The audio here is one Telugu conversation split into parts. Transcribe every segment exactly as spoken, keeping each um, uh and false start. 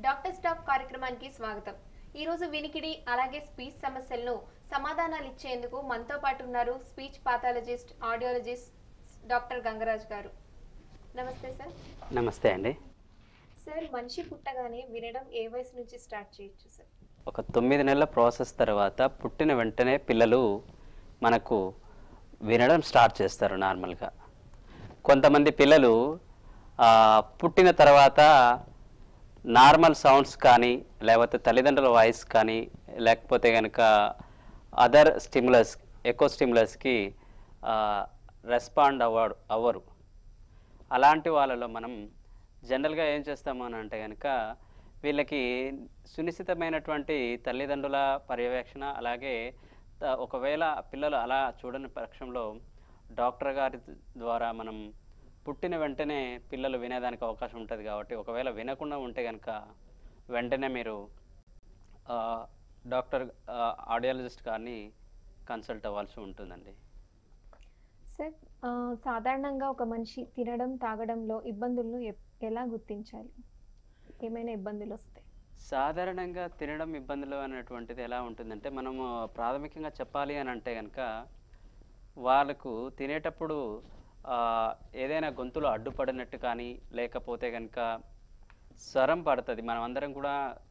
డాక్టర్ స్టాప్ కార్యక్రమానికి స్వాగతం. ఈ రోజు వినికిడి అలాగే స్పీచ్ సమస్యలను సమాధానాలు ఇచ్చేందుకు మనతో పాటు ఉన్నారు speech pathologist, audiologist doctor Gangaraj గారు. నమస్తే సార్. నమస్తే అండి. సార్, మనిషి పుట్టగానే వినడం ఏ వయసు నుంచి స్టార్ట్ చేయొచ్చు సార్? ఒక తొమ్మిది నెలల ప్రాసెస్ తర్వాత పుట్టిన వెంటనే పిల్లలు మనకు వినడం స్టార్ట్ చేస్తారు. నార్మల్గా కొంతమంది పిల్లలు పుట్టిన తర్వాత నార్మల్ సౌండ్స్ కానీ లేకపోతే తల్లిదండ్రుల వాయిస్ కానీ లేకపోతే కనుక అదర్ స్టిమ్యులస్ ఎకో స్టిమ్యులస్కి రెస్పాండ్ అవ్వడు అవ్వరు అలాంటి వాళ్ళలో మనం జనరల్గా ఏం చేస్తాము అని అంటే కనుక వీళ్ళకి సునిశ్చితమైనటువంటి తల్లిదండ్రుల పర్యవేక్షణ, అలాగే ఒకవేళ పిల్లలు అలా చూడని పక్షంలో డాక్టర్ గారి ద్వారా మనం పుట్టిన వెంటనే పిల్లలు వినేదానికి అవకాశం ఉంటుంది. కాబట్టి ఒకవేళ వినకుండా ఉంటే కనుక వెంటనే మీరు డాక్టర్ ఆడియాలజిస్ట్ గారిని కన్సల్ట్ అవ్వాల్సి ఉంటుందండి. సార్, సాధారణంగా ఒక మనిషి తినడం తాగడంలో ఇబ్బందులను ఎలా గుర్తించాలి? ఏమైనా ఇబ్బందులు వస్తాయి? సాధారణంగా తినడం ఇబ్బందులు అనేటువంటిది ఎలా ఉంటుందంటే, మనము ప్రాథమికంగా చెప్పాలి అని అంటే కనుక వాళ్ళకు తినేటప్పుడు ఏదైనా గొంతులో అడ్డుపడినట్టు కానీ లేకపోతే కనుక స్వరం పడుతుంది. మనం అందరం కూడా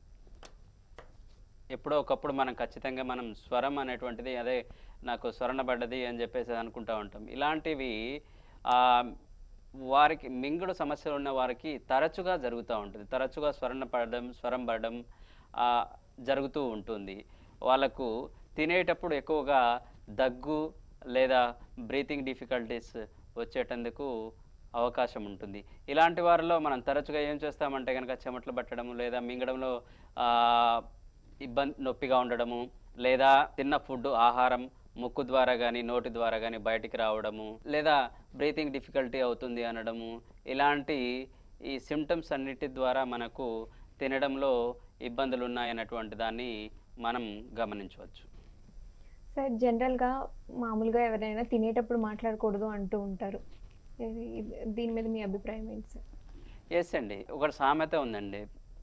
ఎప్పుడో ఒకప్పుడు మనం ఖచ్చితంగా మనం స్వరం అనేటువంటిది అదే నాకు స్వరణ పడ్డది అని చెప్పేసి అనుకుంటూ ఉంటాం. ఇలాంటివి వారికి మింగుడు సమస్యలు ఉన్న వారికి తరచుగా జరుగుతూ ఉంటుంది. తరచుగా స్వరణ పడడం స్వరం పడడం జరుగుతూ ఉంటుంది. వాళ్ళకు తినేటప్పుడు ఎక్కువగా దగ్గు లేదా బ్రీతింగ్ డిఫికల్టీస్ వచ్చేటందుకు అవకాశం ఉంటుంది. ఇలాంటి వారిలో మనం తరచుగా ఏం చేస్తామంటే కనుక చెమటలు పట్టడము లేదా మింగడంలో ఇబ్బంది నొప్పిగా ఉండడము, లేదా తిన్న ఫుడ్ ఆహారం ముక్కు ద్వారా కానీ నోటి ద్వారా కానీ బయటికి రావడము, లేదా బ్రీతింగ్ డిఫికల్టీ అవుతుంది అనడము, ఇలాంటి ఈ సిమ్టమ్స్ అన్నిటి ద్వారా మనకు తినడంలో ఇబ్బందులు ఉన్నాయన్నటువంటి దాన్ని మనం గమనించవచ్చు. సార్, జనరల్గా మామూలుగా ఎవరైనా తినేటప్పుడు మాట్లాడకూడదు అంటూ ఉంటారు. దీని మీద మీ అభిప్రాయం ఏంటి సార్? ఎస్ అండి, ఒకటి సామెత ఉందండి,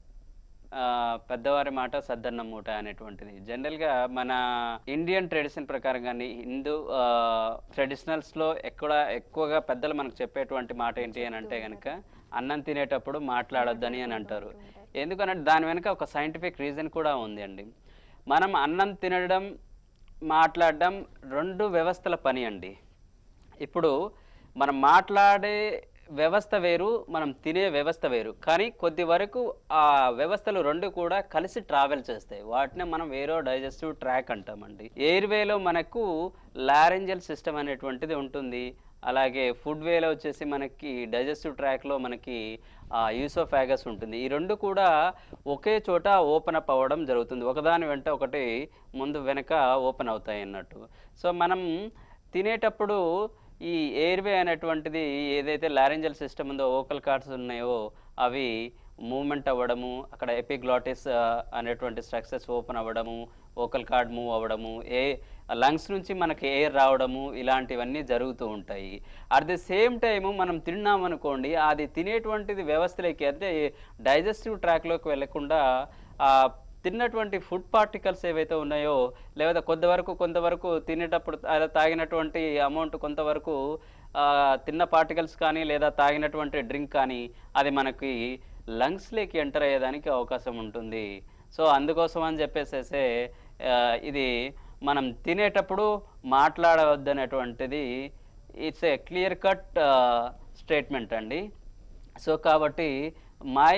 పెద్దవారి మాట సద్దన్న మూట అనేటువంటిది. జనరల్గా మన ఇండియన్ ట్రెడిషన్ ప్రకారం కానీ హిందూ ట్రెడిషనల్స్లో ఎక్కడ ఎక్కువగా పెద్దలు మనకు చెప్పేటువంటి మాట ఏంటి అని అంటే కనుక అన్నం తినేటప్పుడు మాట్లాడొద్దని అని అంటారు. ఎందుకనంటే దాని వెనుక ఒక సైంటిఫిక్ రీజన్ కూడా ఉంది అండి. మనం అన్నం తినడం మాట్లాడడం రెండు వ్యవస్థల పని అండి. ఇప్పుడు మనం మాట్లాడే వ్యవస్థ వేరు, మనం తినే వ్యవస్థ వేరు. కానీ కొద్ది వరకు ఆ వ్యవస్థలు రెండు కూడా కలిసి ట్రావెల్ చేస్తాయి. వాటిని మనం ఏరో డైజెస్టివ్ ట్రాక్ అంటామండి. ఎయిర్వేలో మనకు లారెంజల్ సిస్టమ్ అనేటువంటిది ఉంటుంది. అలాగే ఫుడ్ వేలో వచ్చేసి మనకి డైజెస్టివ్ ట్రాక్లో మనకి యూసోఫాగస్ ఉంటుంది. ఈ రెండు కూడా ఒకే చోట ఓపెన్ అప్ అవ్వడం జరుగుతుంది. ఒకదాని వెంట ఒకటి ముందు వెనక ఓపెన్ అవుతాయి అన్నట్టు. సో మనం తినేటప్పుడు ఈ ఎయిర్వే అనేటువంటిది ఏదైతే లారెంజల్ సిస్టమ్ ఉందో, ఓకల్ కార్డ్స్ ఉన్నాయో అవి మూవ్మెంట్ అవ్వడము, అక్కడ ఎపిగ్లాటిస్ అనేటువంటి స్ట్రక్చర్స్ ఓపెన్ అవ్వడము, ఓకల్ కార్డ్ మూవ్ అవ్వడము, ఏ లంగ్స్ నుంచి మనకి ఎయిర్ రావడము, ఇలాంటివన్నీ జరుగుతూ ఉంటాయి. అట్ ది సేమ్ టైము మనం తిన్నామనుకోండి, అది తినేటువంటిది వ్యవస్థలోకి అంటే డైజెస్టివ్ ట్రాక్లోకి వెళ్లకుండా తిన్నటువంటి ఫుడ్ పార్టికల్స్ ఏవైతే ఉన్నాయో, లేదా కొంతవరకు కొంతవరకు తినేటప్పుడు తాగినటువంటి అమౌంట్ కొంతవరకు తిన్న పార్టికల్స్ కానీ లేదా తాగినటువంటి డ్రింక్ కానీ అది మనకి లంగ్స్లోకి ఎంటర్ అయ్యేదానికి అవకాశం ఉంటుంది. సో అందుకోసం అని చెప్పేసేసే ఇది మనం తినేటప్పుడు మాట్లాడవద్దనేటువంటిది it's a clear cut statement అండి. సో కాబట్టి మై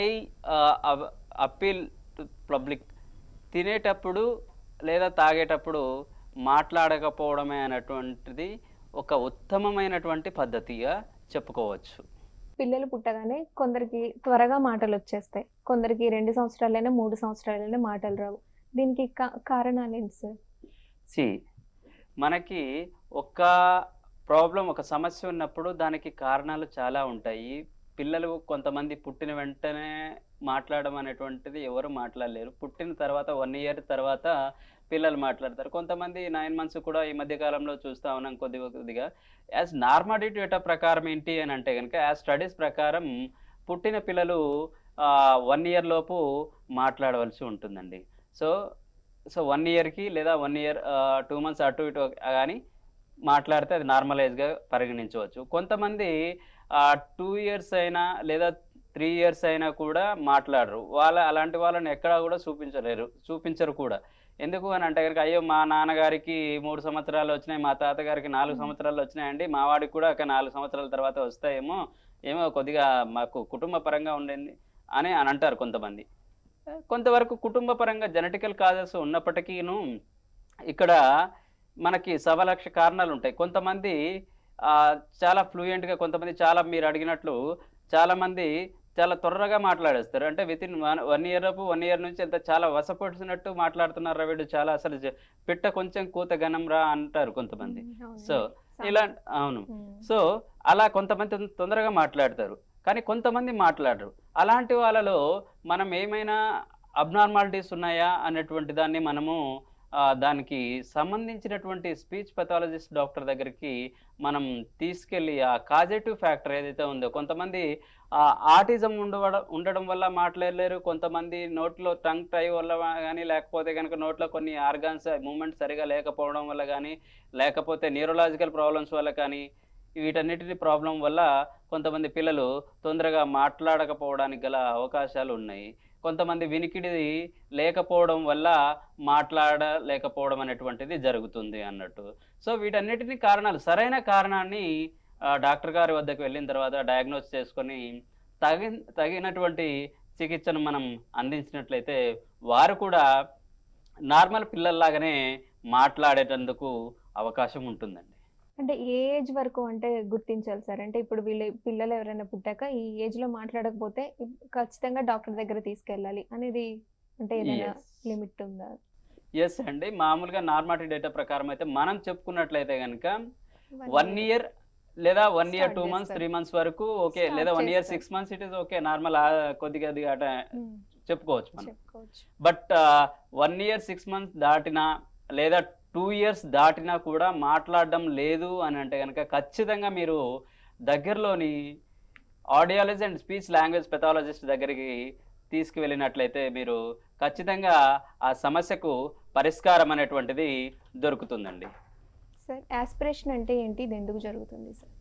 అప్పీల్ టు పబ్లిక్, తినేటప్పుడు లేదా తాగేటప్పుడు మాట్లాడకపోవడమే అనేటువంటిది ఒక ఉత్తమమైనటువంటి పద్ధతిగా చెప్పుకోవచ్చు. పిల్లలు పుట్టగానే కొందరికి త్వరగా మాటలు వచ్చేస్తాయి, కొందరికి రెండు సంవత్సరాలైనా మూడు సంవత్సరాలైనా మాటలు రావు. దీనికి కారణాలు ఏంటి సార్? సి మనకి ఒక ప్రాబ్లం, ఒక సమస్య ఉన్నప్పుడు దానికి కారణాలు చాలా ఉంటాయి. పిల్లలు కొంతమంది పుట్టిన వెంటనే మాట్లాడడం అనేటువంటిది ఎవరు మాట్లాడలేరు. పుట్టిన తర్వాత వన్ ఇయర్ తర్వాత పిల్లలు మాట్లాడతారు. కొంతమంది నైన్ మంత్స్ కూడా ఈ మధ్య కాలంలో చూస్తూ ఉన్నాం కొద్ది కొద్దిగా. యాజ్ నార్మాలిటీ డేటా ప్రకారం ఏంటి అని అంటే కనుక యాజ్ స్టడీస్ ప్రకారం పుట్టిన పిల్లలు వన్ ఇయర్ లోపు మాట్లాడవలసి ఉంటుందండి. సో సో వన్ ఇయర్కి లేదా వన్ ఇయర్ టూ మంత్స్ అటు ఇటు కానీ మాట్లాడితే అది నార్మలైజ్గా పరిగణించవచ్చు. కొంతమంది టూ ఇయర్స్ అయినా లేదా త్రీ ఇయర్స్ అయినా కూడా మాట్లాడరు. వాళ్ళ అలాంటి వాళ్ళని ఎక్కడా కూడా చూపించలేరు చూపించరు కూడా. ఎందుకు అని అంటే కనుక, అయ్యో మా నాన్నగారికి మూడు సంవత్సరాలు వచ్చినాయి, మా తాతగారికి నాలుగు సంవత్సరాలు వచ్చినాయండి, మా వాడికి కూడా ఒక నాలుగు సంవత్సరాల తర్వాత వస్తాయేమో, ఏమో కొద్దిగా మాకు కుటుంబ పరంగా ఉండింది అని అని అంటారు కొంతమంది. కొంతవరకు కుటుంబ పరంగా జెనెటికల్ కాజెస్ ఉన్నప్పటికీను ఇక్కడ మనకి సవా లక్ష కారణాలు ఉంటాయి. కొంతమంది చాలా ఫ్లూయెంట్గా, కొంతమంది చాలా మీరు అడిగినట్లు చాలామంది చాలా త్వరగా మాట్లాడేస్తారు. అంటే within one one year అపు వన్ ఇయర్ నుంచి ఎంత చాలా వశపడినట్టు మాట్లాడుతున్నారా వీడు, చాలా అసలు పిట్ట కొంచెం కూత గనం రా అంటారు కొంతమంది. సో ఇలా అవును. సో అలా కొంతమంది తొందరగా మాట్లాడతారు, కానీ కొంతమంది మాట్లాడరు. అలాంటి వాళ్ళలో మనం ఏమైనా అబ్నార్మాలిటీస్ ఉన్నాయా అనేటువంటి దాన్ని మనము దానికి సంబంధించినటువంటి స్పీచ్ పెథాలజిస్ట్ డాక్టర్ దగ్గరికి మనం తీసుకెళ్ళి ఆ కాజేటివ్ ఫ్యాక్టర్ ఏదైతే ఉందో, కొంతమంది ఆటిజం ఉండడం ఉండడం వల్ల మాట్లాడలేరు, కొంతమంది నోట్లో టంగ్ టై వల్ల కానీ, లేకపోతే కనుక నోట్లో కొన్ని ఆర్గాన్స్ మూమెంట్ సరిగా లేకపోవడం వల్ల కానీ, లేకపోతే న్యూరలాజికల్ ప్రాబ్లమ్స్ వల్ల కానీ, వీటన్నిటి ప్రాబ్లం వల్ల కొంతమంది పిల్లలు తొందరగా మాట్లాడకపోవడానికి గల అవకాశాలు ఉన్నాయి. కొంతమంది వినికిడి లేకపోవడం వల్ల మాట్లాడలేకపోవడం అనేటువంటిది జరుగుతుంది అన్నట్టు. సో వీటన్నిటిని కారణాలు, సరైన కారణాన్ని డాక్టర్ గారి వద్దకు వెళ్ళిన తర్వాత డయాగ్నోస్ చేసుకొని తగి తగినటువంటి చికిత్సను మనం అందించినట్లయితే వారు కూడా నార్మల్ పిల్లల్లాగానే మాట్లాడేటందుకు అవకాశం ఉంటుందండి. అంటే ఏ ఏజ్ వరకు అంటే గుర్తించాలి సార్? అంటే ఇప్పుడు వీళ్ళ పిల్లలు ఎవరైనా పుట్టాక ఈ ఏజ్ లో మాట్లాడకపోతే ఖచ్చితంగా డాక్టర్ దగ్గర తీసుకెళ్ళాలి అనేది అంటే ఏదైనా లిమిట్ ఉందా? ఎస్ అండి, మామూలుగా నార్మాలిటీ డేటా ప్రకారం అయితే మనం చెప్పుకున్నట్లయితే కనుక వన్ ఇయర్ లేదా one year two months three months వరకు ఓకే, లేదా one year six months it is okay, normal కొద్దిగా అట చెప్పుకోవచ్చు మనం. But one year six months దాటినా లేదా టూ ఇయర్స్ దాటినా కూడా మాట్లాడడం లేదు అని అంటే కనుక ఖచ్చితంగా మీరు దగ్గరలోని audiology and speech language pathologist దగ్గరికి తీసుకువెళ్ళినట్లయితే మీరు ఖచ్చితంగా ఆ సమస్యకు పరిష్కారం అనేటువంటిది దొరుకుతుందండి. సార్ యాస్పిరేషన్ అంటే ఏంటి, ఇది ఎందుకు జరుగుతుంది సార్?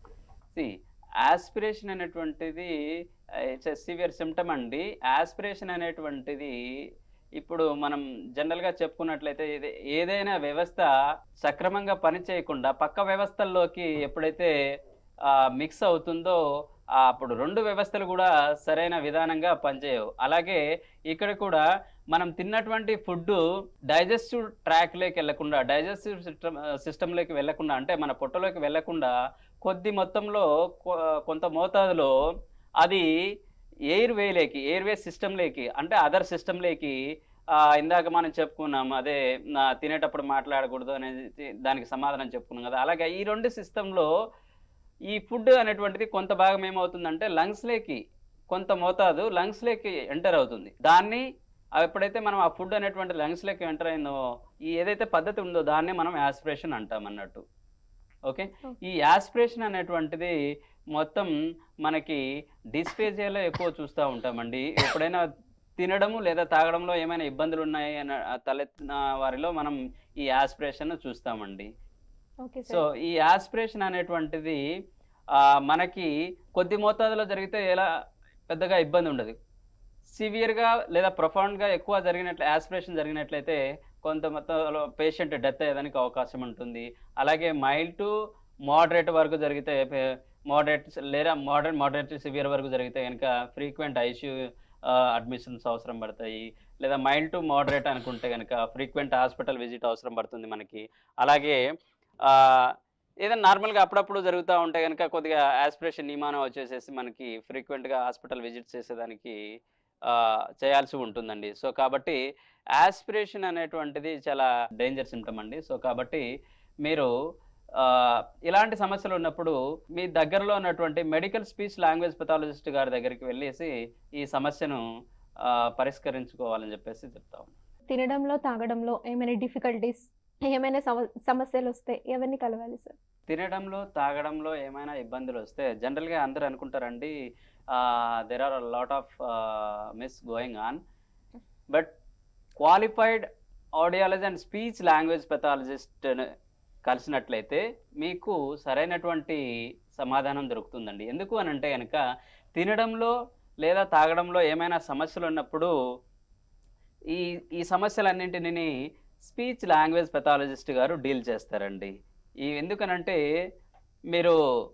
సి యాస్పిరేషన్ అనేటువంటిది ఇట్స్ ఎ సివియర్ సిమ్టమ్ అండి. యాస్పిరేషన్ అనేటువంటిది ఇప్పుడు మనం జనరల్గా చెప్పుకున్నట్లయితే ఇది ఏదైనా వ్యవస్థ సక్రమంగా పని చేయకుండా పక్క వ్యవస్థల్లోకి ఎప్పుడైతే మిక్స్ అవుతుందో అప్పుడు రెండు వ్యవస్థలు కూడా సరైన విధానంగా పనిచేయవు. అలాగే ఇక్కడ కూడా మనం తిన్నటువంటి ఫుడ్ డైజెస్టివ్ ట్రాక్లోకి వెళ్లకుండా, డైజెస్టివ్ సిస్టమ్ సిస్టంలోకి వెళ్లకుండా, అంటే మన పొట్టలోకి వెళ్లకుండా కొద్ది మొత్తంలో కొంత మోతాదులో అది ఎయిర్ వేలోకి, ఎయిర్వే సిస్టంలోకి, అంటే అదర్ సిస్టంలోకి ఇందాక మనం చెప్పుకున్నాం, అదే తినేటప్పుడు మాట్లాడకూడదు అనేది దానికి సమాధానం చెప్పుకున్నాం కదా. అలాగే ఈ రెండు సిస్టంలో ఈ ఫుడ్ అనేటువంటిది కొంత భాగం ఏమవుతుందంటే లంగ్స్లోకి, కొంత మోతాదు లంగ్స్లోకి ఎంటర్ అవుతుంది. దాన్ని ఎప్పుడైతే మనం ఆ ఫుడ్ అనేటువంటి లంగ్స్లోకి ఎంటర్ అయిందో, ఈ ఏదైతే పద్ధతి ఉందో దాన్ని మనం యాస్పిరేషన్ అంటాం అన్నట్టు. ఓకే, ఈ యాస్పిరేషన్ అనేటువంటిది మొత్తం మనకి డిస్ఫేజియాలో ఎక్కువ చూస్తూ ఉంటామండి. ఎప్పుడైనా తినడము లేదా తాగడంలో ఏమైనా ఇబ్బందులు ఉన్నాయి అన్న తలెత్తిన వారిలో మనం ఈ యాస్పిరేషన్ చూస్తామండి. సో ఈ యాస్పిరేషన్ అనేటువంటిది మనకి కొద్ది మోతాదులో జరిగితే ఎలా పెద్దగా ఇబ్బంది ఉండదు. సివియర్గా లేదా ప్రొఫౌండ్గా ఎక్కువ జరిగినట్లు యాస్పిరేషన్ జరిగినట్లయితే కొంత మొత్తంలో పేషెంట్ డెత్ అయ్యేదానికి అవకాశం ఉంటుంది. అలాగే మైల్డ్ టు మోడరేట్ వరకు జరిగితే, మోడరేట్ లేదా మోడరేట్ మోడరేట్ సివియర్ వరకు జరిగితే కనుక ఫ్రీక్వెంట్ ఐసీయూ అడ్మిషన్స్ అవసరం పడతాయి. లేదా మైల్డ్ టు మోడరేట్ అనుకుంటే కనుక ఫ్రీక్వెంట్ హాస్పిటల్ విజిట్ అవసరం పడుతుంది మనకి. అలాగే ఏదైనా నార్మల్గా అప్పుడప్పుడు జరుగుతూ ఉంటే కనుక కొద్దిగా యాస్పిరేషన్ నియమానం వచ్చేసేసి మనకి ఫ్రీక్వెంట్గా హాస్పిటల్ విజిట్ చేసేదానికి చేయాల్సి ఉంటుందండి. సో కాబట్టి యాస్పిరేషన్ అనేటువంటిది చాలా డేంజర్ సిమ్టమ్ అండి. సో కాబట్టి మీరు ఇలాంటి సమస్యలు ఉన్నప్పుడు మీ దగ్గరలో ఉన్నటువంటి మెడికల్ స్పీచ్ లాంగ్వేజ్ పెథాలజిస్ట్ గారి దగ్గరికి వెళ్ళేసి ఈ సమస్యను పరిష్కరించుకోవాలని చెప్పేసి చెప్తా ఉన్నాను. తినడంలో తాగడంలో ఏమైనా డిఫికల్టీస్, ఏమైనా సమస్యలు వస్తే ఎవరిని కలవాలి సార్? తినడంలో తాగడంలో ఏమైనా ఇబ్బందులు వస్తే జనరల్గా అందరూ అనుకుంటారండి there are lot of miss going on. But qualified audiology and speech language pathologist కలిసినట్లయితే మీకు సరైనటువంటి సమాధానం దొరుకుతుందండి. ఎందుకు అని అంటే కనుక తినడంలో లేదా తాగడంలో ఏమైనా సమస్యలు ఉన్నప్పుడు ఈ ఈ సమస్యలన్నింటినీ స్పీచ్ లాంగ్వేజ్ పెథాలజిస్ట్ గారు డీల్ చేస్తారండి. ఈ ఎందుకనంటే మీరు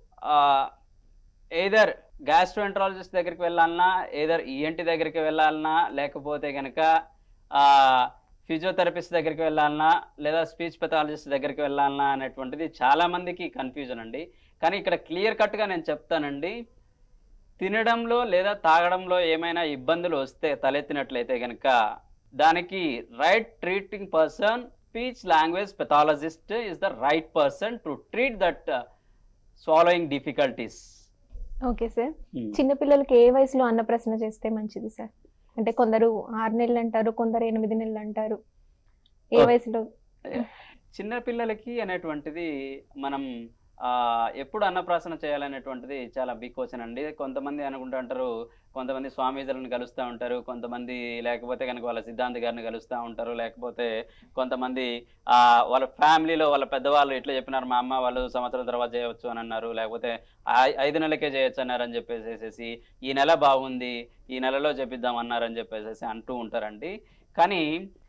ఎయిదర్ గ్యాస్ట్రోఎంట్రాలజిస్ట్ దగ్గరికి వెళ్ళాలన్నా, ఎయిదర్ ఈఎన్టీ దగ్గరికి వెళ్ళాలన్నా, లేకపోతే కనుక ఫిజియోథెరపిస్ట్ దగ్గరికి వెళ్ళాలన్నా, లేదా స్పీచ్ పెథాలజిస్ట్ దగ్గరికి వెళ్ళాలన్నా అనేటువంటిది చాలామందికి కన్ఫ్యూజన్ అండి. కానీ ఇక్కడ క్లియర్ కట్గా నేను చెప్తానండి, తినడంలో లేదా తాగడంలో ఏమైనా ఇబ్బందులు వస్తే తలెత్తినట్లయితే కనుక దానికి right treating person speech language pathologist is the right person to treat that swallowing difficulties. Okay sir, చిన్నపిల్లలకి ఏ వయసులో అన్నప్రాసన చేస్తే మంచిది సార్? అంటే కొందరు ఆరు నెలలు అంటారు, కొందరు ఎనిమిది నెలలు అంటారు. ఏ వయసులో? చిన్న పిల్లలకి అనేటువంటిది మనం ఎప్పుడు అన్నప్రాసన చేయాలనేటువంటిది చాలా బిగ్ క్వశ్చన్ అండి. కొంతమంది అనుకుంటూ ఉంటారు, కొంతమంది స్వామీజీలను కలుస్తూ ఉంటారు, కొంతమంది లేకపోతే కనుక వాళ్ళ సిద్ధాంతి గారిని కలుస్తూ ఉంటారు, లేకపోతే కొంతమంది వాళ్ళ ఫ్యామిలీలో వాళ్ళ పెద్దవాళ్ళు ఇట్లా చెప్పినారు, మా అమ్మ వాళ్ళు సంవత్సరం తర్వాత చేయవచ్చు అని అన్నారు, లేకపోతే ఐదు నెలలకే చేయొచ్చు అన్నారని చెప్పేసేసి ఈ నెల బాగుంది ఈ నెలలో చెప్పిద్దాం అన్నారని చెప్పేసి అంటూ ఉంటారండి. కానీ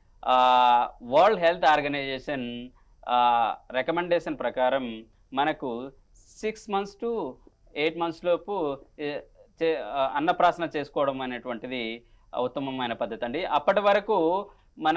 వరల్డ్ హెల్త్ ఆర్గనైజేషన్ రికమెండేషన్ ప్రకారం మనకు six months to eight months లోపు అన్నప్రాసన చేసుకోవడం అనేటువంటిది ఉత్తమమైన పద్ధతి అండి. అప్పటి వరకు మన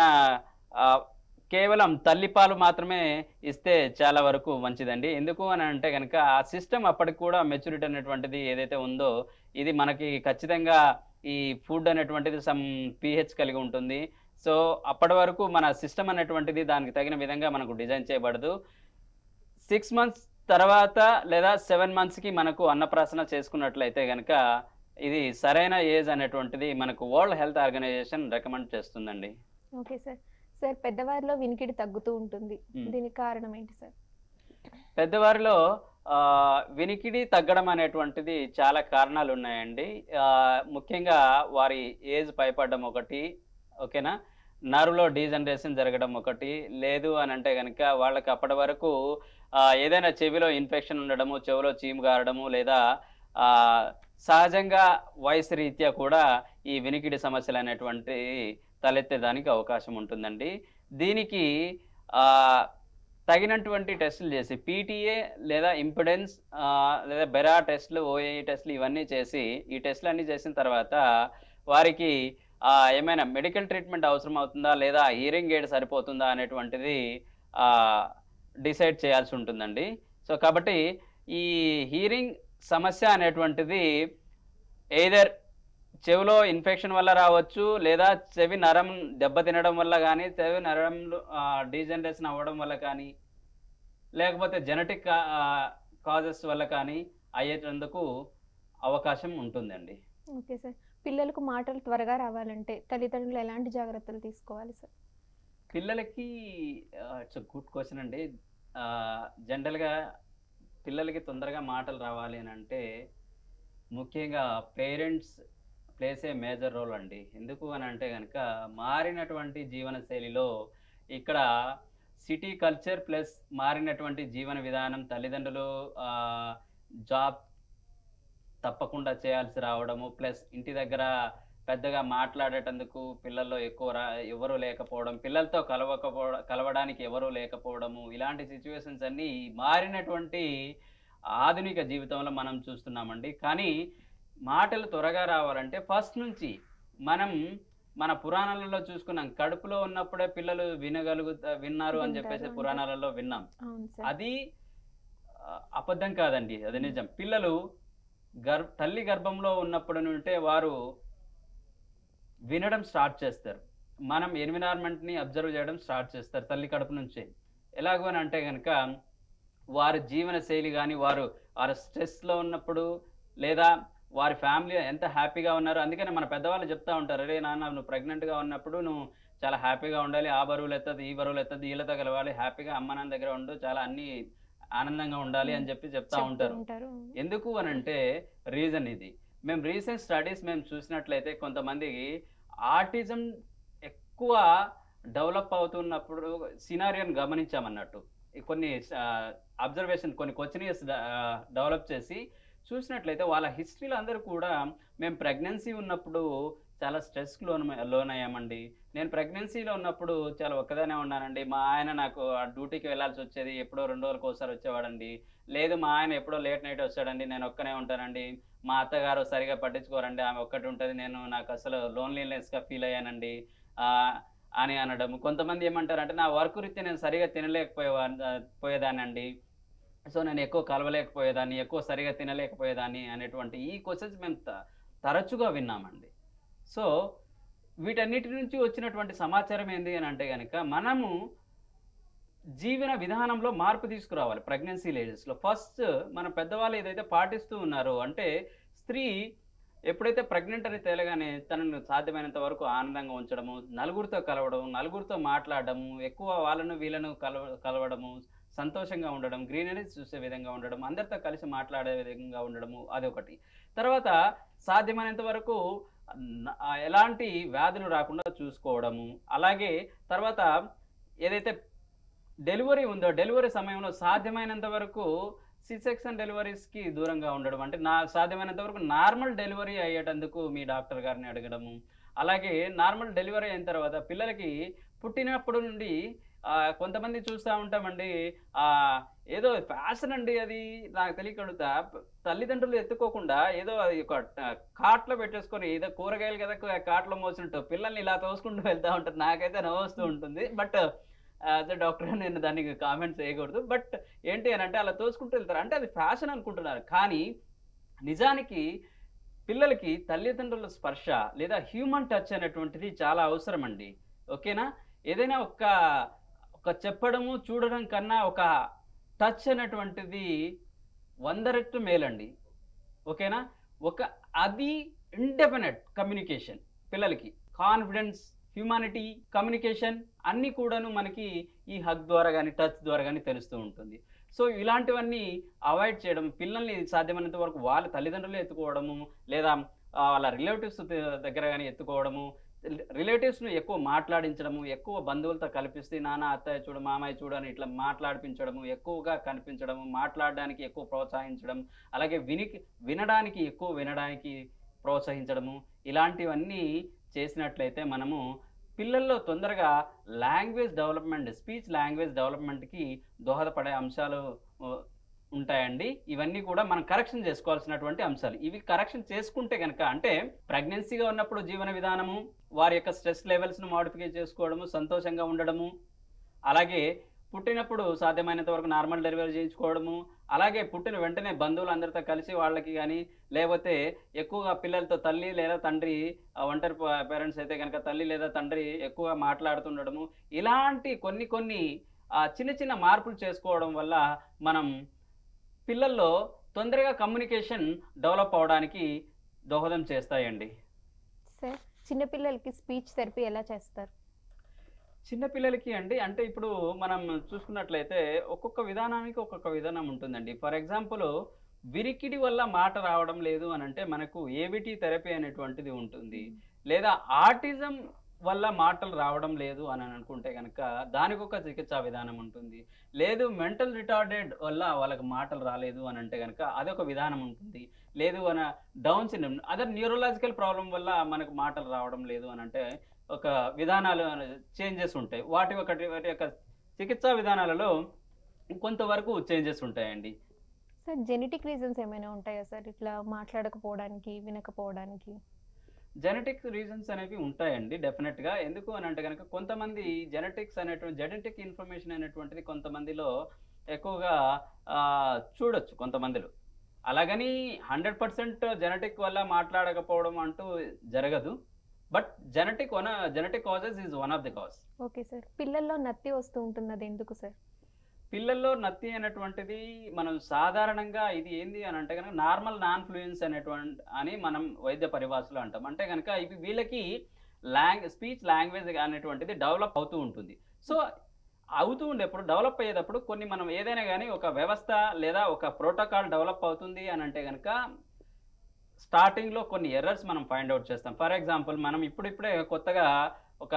కేవలం తల్లిపాలు మాత్రమే ఇస్తే చాలా వరకు మంచిదండి. ఎందుకు అని అంటే కనుక ఆ సిస్టమ్ అప్పటికి కూడా మెచ్యూరిటీ అనేటువంటిది ఏదైతే ఉందో ఇది మనకి ఖచ్చితంగా ఈ ఫుడ్ అనేటువంటిది సమ్ పీహెచ్ కలిగి ఉంటుంది. సో అప్పటి వరకు మన సిస్టమ్ అనేటువంటిది దానికి తగిన విధంగా మనకు డిజైన్ చేయబడదు. సిక్స్ మంత్స్ తర్వాత లేదా సెవెన్ మంత్స్కి మనకు అన్నప్రాసన చేసుకున్నట్లయితే కనుక ఇది సరైన ఏజ్ అనేటువంటిది మనకు వరల్డ్ హెల్త్ ఆర్గనైజేషన్ రికమెండ్ చేస్తుందండి. Okay sir. సార్ పెద్దవారిలో వినికిడి తగ్గుతూ ఉంటుంది, దీనికి కారణం ఏంటి సార్? పెద్దవారిలో వినికిడి తగ్గడం అనేటువంటిది చాలా కారణాలు ఉన్నాయండి. ముఖ్యంగా వారి ఏజ్ పైపడడం ఒకటి, ఓకేనా, నర్వ్లో డీజనరేషన్ జరగడం ఒకటి, లేదు అని అంటే కనుక వాళ్ళకి అప్పటి వరకు ఏదైనా చెవిలో ఇన్ఫెక్షన్ ఉండడము, చెవిలో చీము గారడము, లేదా సహజంగా వయసు రీత్యా కూడా ఈ వినికిడి సమస్యలు అనేటువంటి తలెత్తేదానికి అవకాశం ఉంటుందండి. దీనికి తగినటువంటి టెస్టులు చేసి పీటీఏ లేదా ఇంపిడెన్స్ లేదా బెరా టెస్టులు, ఓఏఈ టెస్టులు ఇవన్నీ చేసి ఈ టెస్టులు అన్నీ చేసిన తర్వాత వారికి ఏమైనా మెడికల్ ట్రీట్మెంట్ అవసరం అవుతుందా లేదా హియరింగ్ ఎయిడ్ సరిపోతుందా అనేటువంటిది డిసైడ్ చేయాల్సి ఉంటుందండి. సో కాబట్టి ఈ హియరింగ్ సమస్య అనేటువంటిది ఎయిదర్ చెవిలో ఇన్ఫెక్షన్ వల్ల రావచ్చు, లేదా చెవి నరం దెబ్బతినడం వల్ల కానీ, చెవి నరంలో డీజనరేషన్ అవ్వడం వల్ల కానీ, లేకపోతే జెనెటిక్ కాజెస్ వల్ల కానీ అయ్యేటందుకు అవకాశం ఉంటుందండి. Okay sir. పిల్లలకు మాటలు త్వరగా రావాలంటే తల్లిదండ్రులు ఎలాంటి జాగ్రత్తలు తీసుకోవాలి సార్? పిల్లలకి ఇట్స్ గుడ్ క్వశ్చన్ అండి. జనరల్గా పిల్లలకి తొందరగా మాటలు రావాలి అని అంటే ముఖ్యంగా parents plays a major role అండి. ఎందుకు అని అంటే కనుక మారినటువంటి జీవన శైలిలో ఇక్కడ సిటీ కల్చర్ ప్లస్ మారినటువంటి జీవన విధానం, తల్లిదండ్రులు జాబ్ తప్పకుండా చేయాల్సి రావడము, ప్లస్ ఇంటి దగ్గర పెద్దగా మాట్లాడేటందుకు పిల్లల్లో ఎక్కువ రా ఎవరు లేకపోవడం, పిల్లలతో కలవకపోవడం కలవడానికి ఎవరూ లేకపోవడము, ఇలాంటి సిచ్యువేషన్స్ అన్నీ మారినటువంటి ఆధునిక జీవితంలో మనం చూస్తున్నామండి. కానీ మాటలు త్వరగా రావాలంటే ఫస్ట్ నుంచి మనం మన పురాణాలలో చూసుకున్నాం, కడుపులో ఉన్నప్పుడే పిల్లలు వినగలుగుతా విన్నారు అని చెప్పేసి పురాణాలలో విన్నాం. అది అబద్ధం కాదండి, అది నిజం. పిల్లలు గర్ తల్లి గర్భంలో ఉన్నప్పుడు నుంటే వారు వినడం స్టార్ట్ చేస్తారు. మనం ఎన్విరాన్మెంట్ని అబ్జర్వ్ చేయడం స్టార్ట్ చేస్తారు తల్లి కడుపు నుంచే. ఎలాగో అని అంటే కనుక వారి జీవన శైలి కానీ, వారు వారు స్ట్రెస్లో ఉన్నప్పుడు లేదా వారి ఫ్యామిలీ ఎంత హ్యాపీగా ఉన్నారు. అందుకని మన పెద్దవాళ్ళు చెప్తా ఉంటారు, అరే నాన్న నువ్వు ప్రెగ్నెంట్గా ఉన్నప్పుడు నువ్వు చాలా హ్యాపీగా ఉండాలి, ఆ బరువులు ఎత్తది ఈ బరువులు ఎత్తది వీళ్ళతో కలవాలి, హ్యాపీగా అమ్మ నాన్న దగ్గర ఉండు, చాలా అన్ని ఆనందంగా ఉండాలి అని చెప్పి చెప్తా ఉంటారు. ఎందుకు అని అంటే రీజన్ ఇది, మేము రీసెంట్ స్టడీస్ మేము చూసినట్లయితే కొంతమందికి ఆటిజం ఎక్కువ డెవలప్ అవుతున్నప్పుడు సినారియోని గమనించామన్నట్టు. ఈ కొన్ని అబ్జర్వేషన్ కొన్ని క్వశ్చనీర్స్ డెవలప్ చేసి చూసినట్లయితే వాళ్ళ హిస్టరీలో అందరూ కూడా మేము ప్రెగ్నెన్సీ ఉన్నప్పుడు చాలా స్ట్రెస్కి లోన్ లోన్ అయ్యామండి. నేను ప్రెగ్నెన్సీలో ఉన్నప్పుడు చాలా ఒక్కదానే ఉన్నానండి. మా ఆయన నాకు డ్యూటీకి వెళ్ళాల్సి వచ్చేది. ఎప్పుడో రెండు రోజులకు ఒకసారి వచ్చేవాడండి. లేదు మా ఆయన ఎప్పుడో లేట్ నైట్ వచ్చాడండి. నేను ఒక్కనే ఉంటానండి. మా అత్తగారు సరిగా పట్టించుకోరండి. ఆమె ఒక్కటి ఉంటుంది. నేను నాకు అసలు లోన్లీనెస్‌గా ఫీల్ అయ్యానండి ఆహ్, అని అనడం. కొంతమంది ఏమంటారంటే నా వర్క్ రీత్యా నేను సరిగ్గా తినలేకపోయేవా పోయేదాన్నండి. సో నేను ఎక్కువ కలవలేకపోయేదాన్ని, ఎక్కువ సరిగ్గా తినలేకపోయేదాన్ని అనేటువంటి ఈ క్వెషన్స్ మేము త తరచుగా విన్నామండి. సో వీటన్నిటి నుంచి వచ్చినటువంటి సమాచారం ఏంది అని అంటే గనక మనము జీవన విధానంలో మార్పు తీసుకురావాలి ప్రెగ్నెన్సీ ఏజెస్‌లో. ఫస్ట్ మన పెద్దవాళ్ళు ఏదైతే పాటిస్తూ ఉన్నారో అంటే స్త్రీ ఎప్పుడైతే ప్రెగ్నెంట్ అని తేలగానే తనను సాధ్యమైనంత వరకు ఆనందంగా ఉంచడము, నలుగురితో కలవడం, నలుగురితో మాట్లాడడము, ఎక్కువ వాళ్ళను వీళ్ళను కలవ కలవడము, సంతోషంగా ఉండడం, గ్రీనరీస్ చూసే విధంగా ఉండడం, అందరితో కలిసి మాట్లాడే విధంగా ఉండడము అదొకటి. తర్వాత సాధ్యమైనంత వరకు న ఆహ్, ఎలాంటి వ్యాధులు రాకుండా చూసుకోవడము. అలాగే తర్వాత ఏదైతే డెలివరీ ఉందో డెలివరీ సమయంలో సాధ్యమైనంత వరకు సి సెక్షన్ డెలివరీస్‌కి దూరంగా ఉండడం. అంటే నా సాధ్యమైనంత వరకు నార్మల్ డెలివరీ అయ్యేటందుకు మీ డాక్టర్ గారిని అడగడము. అలాగే నార్మల్ డెలివరీ అయిన తర్వాత పిల్లలకి పుట్టినప్పుడు నుండి ఆహ్, కొంతమంది చూస్తా ఉంటామండి. ఆహ్, ఏదో ఫ్యాషన్ అండి అది నాకు తెలియక అడుగుతా. తల్లిదండ్రులు ఎత్తుకోకుండా ఏదో అది ఒక ట కార్ట్‌లో పెట్టేసుకొని ఏదో కూరగాయలు కదా కార్ట్‌లో మోసినట్టు పిల్లల్ని ఇలా తోసుకుంటూ వెళ్తా ఉంటారు. నాకైతే నవ్వొస్తూ ఉంటుంది. బట్ యాస్ ఎ డాక్టర్‌గా నేను దానికి కామెంట్ చేయకూడదు. బట్ ఏంటి అనంటే అలా తోసుకుంటూ వెళ్తారు. అంటే అది ఫ్యాషన్ అనుకుంటున్నారు. కానీ నిజానికి పిల్లలకి తల్లిదండ్రుల స్పర్శ లేదా హ్యూమన్ టచ్ అనేటువంటిది చాలా అవసరమండి. ఓకేనా? ఏదైనా ఒక ఒక చెప్పడము, చూడడం కన్నా ఒక టచ్ అనేటువంటిది వంద రెట్లు మేలండి. ఓకేనా? ఒక అది ఇండెఫినెట్ కమ్యూనికేషన్ పిల్లలకి. కాన్ఫిడెన్స్, హ్యుమానిటీ, కమ్యూనికేషన్ అన్నీ కూడాను మనకి ఈ హగ్ ద్వారా గాని, టచ్ ద్వారా గాని తెలుస్తూ ఉంటుంది. సో ఇలాంటివన్నీ అవాయిడ్ చేయడం, పిల్లల్ని సాధ్యమైనంత వరకు వాళ్ళ తల్లిదండ్రులే ఎత్తుకోవడము, లేదా ఆహ్, వాళ్ళ రిలేటివ్స్ ద దగ్గర గాని ఎత్తుకోవడము, రి రిలేటివ్స్‌ని ఎక్కువ మాట్లాడించడము, ఎక్కువ బంధువులతో కల్పిస్తే నాన్న, అత్తయ్య చూడు, మామయ్య చూడు అని ఇట్లా మాట్లాడిపించడము, ఎక్కువగా కనిపించడము, మాట్లాడడానికి ఎక్కువ ప్రోత్సహించడం, అలాగే వినికి వినడానికి ఎక్కువ వినడానికి ప్రోత్సహించడము, ఇలాంటివన్నీ చేసినట్లయితే మనము పిల్లల్లో తొందరగా లాంగ్వేజ్ డెవలప్‌మెంట్, స్పీచ్ లాంగ్వేజ్ డెవలప్‌మెంట్‌కి దోహదపడే అంశాలు ఆహ్, ఉంటాయండి. ఇవన్నీ కూడా మనం కరెక్షన్ చేసుకోవాల్సినటువంటి అంశాలు. ఇవి కరెక్షన్ చేసుకుంటే గనక అంటే ప్రెగ్నెన్సీగా ఉన్నప్పుడు జీవన విధానము, వారి యొక్క స్ట్రెస్ లెవెల్స్‌ను మోడిఫై చేసుకోవడము, సంతోషంగా ఉండడము, అలాగే పుట్టినప్పుడు సాధ్యమైనంత వరకు నార్మల్ డెలివరీ చేయించుకోవడము, అలాగే పుట్టిన వెంటనే బంధువులందరితో కలిసి వాళ్ళకి గాని, లేపోతే ఎక్కువగా పిల్లలతో తల్లి లేదా తండ్రి ఆహ్, ఒంటరి ప పేరెంట్స్ అయితే గనక తల్లి లేదా తండ్రి ఎక్కువగా మాట్లాడుతుండడము. ఇలాంటి కొన్ని కొన్ని ఆహ్, చిన్న చిన్న మార్పులు చేసుకోవడం వల్ల మనం పిల్లల్లో తొందరగా కమ్యూనికేషన్ డెవలప్ అవ్వడానికి దోహదం చేస్తాయండి. సార్ చిన్న పిల్లలకి స్పీచ్ థెరపీ ఎలా చేస్తారు? చిన్న పిల్లలకి అండి అంటే ఇప్పుడు మనం చూసుకున్నట్లయితే ఒక్కొక్క విధానానికి ఒక్కొక్క విధానం ఉంటుందండి. ఫర్ ఎగ్జాంపుల్ వినికిడి వల్ల మాట రావడం లేదు అనంటే మనకు ఏబీటీ థెరపీ అనేటువంటిది ఉంటుంది. లేదా ఆటిజం వల్ల మాటలు రావడం లేదు అని అనుకుంటే గనక దానికొక చికిత్సా విధానం ఉంటుంది. లేదు మెంటల్ రిటార్డెడ్ వల్ల వాళ్ళకి మాటలు రాలేదు అని అంటే గనక అదొక విధానం ఉంటుంది. లేదు అన down syndrome other neurological problem వల్ల మనకు మాటలు రావడం లేదు అని అంటే ఒక విధానాలు చేంజెస్ ఉంటాయి. వాటి ఒకటి వాటి యొక్క చికిత్సా విధానాలలో కొంతవరకు చేంజెస్ ఉంటాయండి. సార్ జెనెటిక్ రీజన్స్ ఏమైనా ఉంటాయా సార్ ఇట్లా మాట్లాడకపోవడానికి, వినకపోవడానికి? జెనెటిక్ రీజన్స్ అనేవి ఉంటాయండి డెఫినెట్‌గా. ఎందుకు అని అంటే గనక కొంతమంది జెనెటిక్స్ అనేటువంటి జెనెటిక్ ఇన్ఫర్మేషన్ అనేటువంటిది కొంతమందిలో ఎక్కువగా ఆహ్, చూడొచ్చు కొంతమందిలో. అలాగని వంద శాతం జెనెటిక్ వల్ల మాట్లాడకపోవడం అంటూ జరగదు. But genetic one genetic causes is one of the cause. Okay sir. పిల్లల్లో నత్తి వస్తూ ఉంటుంది అది ఎందుకు సార్? పిల్లల్లో నత్తి అనేటువంటిది మనం సాధారణంగా ఇది ఏంది అని అంటే గనక నార్మల్ నాన్ ఫ్లూయెన్స్ అనేటువంటి అని మనం వైద్య పరిభాషలో అంటాం. అంటే గనక ఇవి వీళ్ళకి లాంగ్ స్పీచ్ లాంగ్వేజ్ అనేటువంటిది డెవలప్ అవుతూ ఉంటుంది. సో అవుతూ ఉండేప్పుడు డెవలప్ అయ్యేటప్పుడు కొన్ని మనం ఏదైనా గాని ఒక వ్యవస్థ లేదా ఒక ప్రోటోకాల్ డెవలప్ అవుతుంది అని అంటే గనక స్టార్టింగ్లో కొన్ని ఎర్రర్స్ మనం ఫైండ్ అవుట్ చేస్తాం. ఫర్ ఎగ్జాంపుల్ మనం ఇప్పుడిప్పుడే కొత్తగా ఒక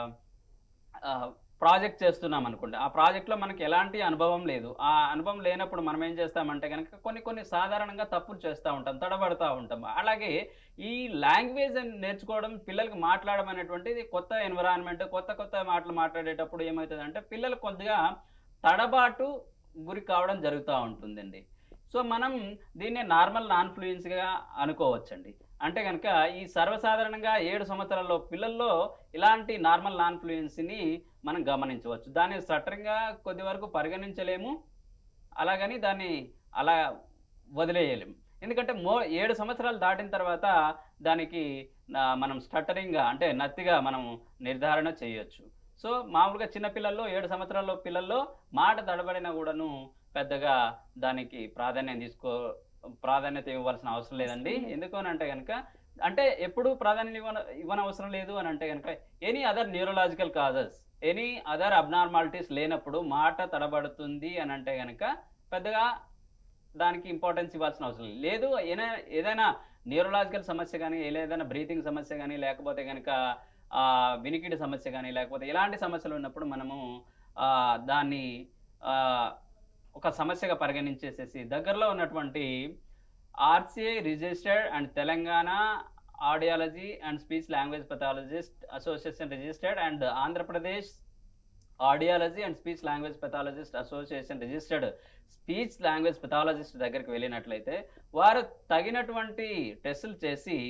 ప్రాజెక్ట్ చేస్తున్నాం అనుకోండి. ఆ ప్రాజెక్ట్‌లో మనకి ఎలాంటి అనుభవం లేదు. ఆ అనుభవం లేనప్పుడు మనం ఏం చేస్తామంటే గనక కొన్ని కొన్ని సాధారణంగా తప్పులు చేస్తా ఉంటాం. తడబడతా ఉంటాం. అలాగే ఈ లాంగ్వేజ్ నేర్చుకోవడం, పిల్లలకి మాట్లాడడం అనేటువంటిది కొత్త ఎన్విరాన్మెంట్, కొత్త కొత్త మాటలు మాట్లాడేటప్పుడు ఏమైతదంటే పిల్లలు కొద్దిగా తడబాటు గురి కావడం జరుగుతా ఉంటుందండి. సో, మనం దీన్నే నార్మల్ నాన్ ఫ్లూయెన్సీగా అనుకోవచ్చండి. అంటే గనక ఈ సర్వసాధారణంగా ఏడు సంవత్సరాల పిల్లల్లో ఇలాంటి నార్మల్ నాన్ ఫ్లూయెన్సీని మనం గమనించవచ్చు. దాన్ని స్టట్టరింగ్‌గా కొద్ది వరకు పరిగణించలేము. అలాగని దాన్ని అలా వదిలేయలేము. ఎందుకంటే మో ఏడు సంవత్సరాలు దాటిన తర్వాత దానికి ఆహ్, మనం స్టట్టరింగ్‌గా అంటే నత్తిగా మనం నిర్ధారణ చేయొచ్చు. సో, మామూలుగా చిన్న పిల్లల్లో ఏడు సంవత్సరాల పిల్లల్లో మాట తడబడినా గూడాను పెద్దగా దానికి ప్రాధాన్యం తీసుకో ప్రాధాన్యత ఇవ్వాల్సిన అవసరం లేదండి. అవసరం లేదు. ఎందుకు అనంటే గనక అంటే ఎప్పుడు ప్రాధాన్యం ఇవ్వన ఇవ్వనవసరం లేదు అనంటే గనక any other neurological causes, any other abnormalities లేనప్పుడు మాట తడబడుతుంది అనంటే గనక పెద్దగా దానికి ఇంపార్టెన్స్ ఇవ్వాల్సిన అవసరం లేదు. లేదు ఏనా ఏదైనా న్యూరలాజికల్ సమస్య గానీ, ఏదైనా బ్రీతింగ్ సమస్య గానీ, లేకపోతే గనక ఆహ్, వినికిడి సమస్య గానీ, లేకపోతే ఇలాంటి సమస్యలు ఉన్నప్పుడు మనము ఆహ్, దాన్ని ఆహ్, ఒక సమస్యగా పరిగణించేసేసి దగ్గరలో ఉన్నటువంటి RCI registered and Telangana audiology and speech language pathologist association registered and Andhra Pradesh audiology and speech language pathologist association registered speech language pathologist దగ్గరికి వెళ్ళినట్లయితే వారు తగినటువంటి టెస్టులు చేసి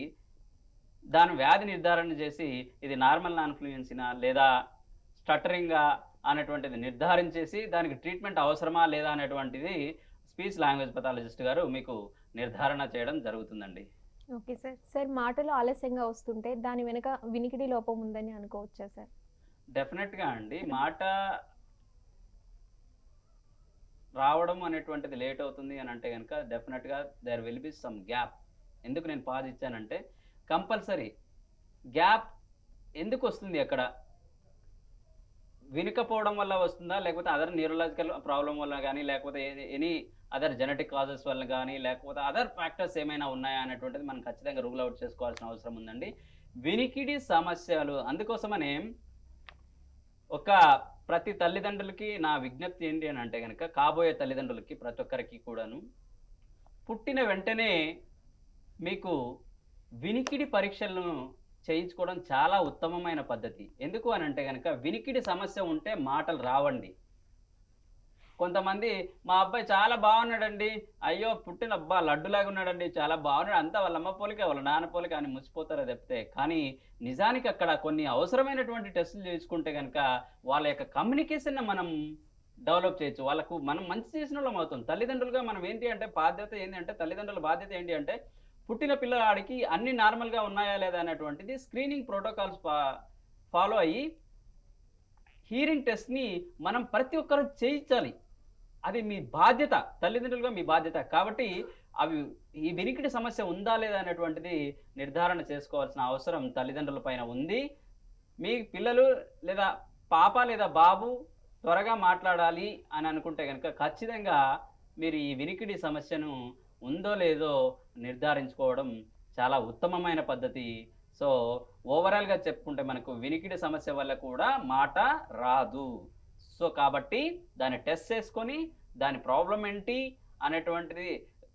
దాని వ్యాధి నిర్ధారణ చేసి ఇది నార్మల్ నాన్ ఫ్లూయెన్సీనా లేదా స్టట్టరింగా అనేటువంటిది నిర్ధారించేసి దానికి ట్రీట్మెంట్ అవసరమా లేదా అనేటువంటిది స్పీచ్ లాంగ్వేజ్ పెథాలజిస్ట్ గారు మీకు నిర్ధారణ చేయడం జరుగుతుందండి. Okay sir. సార్ మాటలు ఆలస్యంగా వస్తుంటే దాని వెనక వినికిడి లోపం ఉందని అనుకోవచ్చా సార్? డెఫినెట్‌గా అండి. మాట రావడం అనేటువంటిది లేట్ అవుతుంది అని అంటే గనక డెఫినెట్‌గా there will be some gap. ఎందుకు నేను పాజ్ ఇచ్చానంటే కంపల్సరీ గ్యాప్ ఎందుకు వస్తుంది అక్కడ? వినకపోవడం వల్ల వస్తుందా? లేకపోతే అదర్ న్యూరలాజికల్ ప్రాబ్లమ్ వల్ల గానీ, లేకపోతే a any other genetic causes వల్ల గానీ, లేకపోతే అదర్ ఫ్యాక్టర్స్ ఏమైనా ఉన్నాయా అనేటువంటిది మనం ఖచ్చితంగా రూల్ ఔట్ చేసుకోవాల్సిన అవసరం ఉందండి. వినికిడి సమస్యలు అందుకోసమనే ఒక ప్రతి తల్లిదండ్రులకి నా విజ్ఞప్తి ఏంటి అని అంటే గనక కాబోయే తల్లిదండ్రులకి ప్రతి ఒక్కరికి కూడాను పుట్టిన వెంటనే మీకు వినికిడి పరీక్షలను చేయించుకోవడం చాలా ఉత్తమమైన పద్ధతి. ఎందుకు అని అంటే గనక వినికిడి సమస్య ఉంటే మాటలు రావండి. కొంతమంది మా అబ్బాయి చాలా బాగున్నాడండి, అయ్యో పుట్టిన అబ్బా లడ్డులాగా ఉన్నాడండి, చాలా బాగున్నాడు, అంతా వాళ్ళ అమ్మ పోలిక వాళ్ళ నాన్న పోలిక అని ముచ్చిపోతారో తప్పితే, కానీ నిజానికి అక్కడ కొన్ని అవసరమైనటువంటి టెస్టులు చేసుకుంటే కనుక వాళ్ళ యొక్క కమ్యూనికేషన్ మనం డెవలప్ చేయొచ్చు. వాళ్ళకు మనం మంచి చేసిన వాళ్ళం అవుతాం. తల్లిదండ్రులుగా మనం ఏంటి అంటే బాధ్యత ఏంటి అంటే తల్లిదండ్రుల బాధ్యత ఏంటి అంటే పుట్టిన పిల్లవాడికి అన్ని నార్మల్గా ఉన్నాయా లేదా అనేటువంటిది స్క్రీనింగ్ ప్రోటోకాల్స్ ఫా ఫాలో అయ్యి హీరింగ్ టెస్ట్ని మనం ప్రతి ఒక్కరు చేయించాలి. అది మీ బాధ్యత, తల్లిదండ్రులుగా మీ బాధ్యత. కాబట్టి అవి ఈ వినికిడి సమస్య ఉందా లేదా అనేటువంటిది నిర్ధారణ చేసుకోవాల్సిన అవసరం తల్లిదండ్రుల పైన ఉంది. మీ పిల్లలు లేదా పాప లేదా బాబు త్వరగా మాట్లాడాలి అని అనుకుంటే కనుక ఖచ్చితంగా మీరు ఈ వినికిడి సమస్యను ఉందో లేదో నిర్ధారించుకోవడం చాలా ఉత్తమమైన పద్ధతి. సో ఓవరాల్గా చెప్పుకుంటే మనకు వినికిడి సమస్య వల్ల కూడా మాట రాదు. సో కాబట్టి దాన్ని టెస్ట్ చేసుకొని దాని ప్రాబ్లం ఏంటి అనేటువంటిది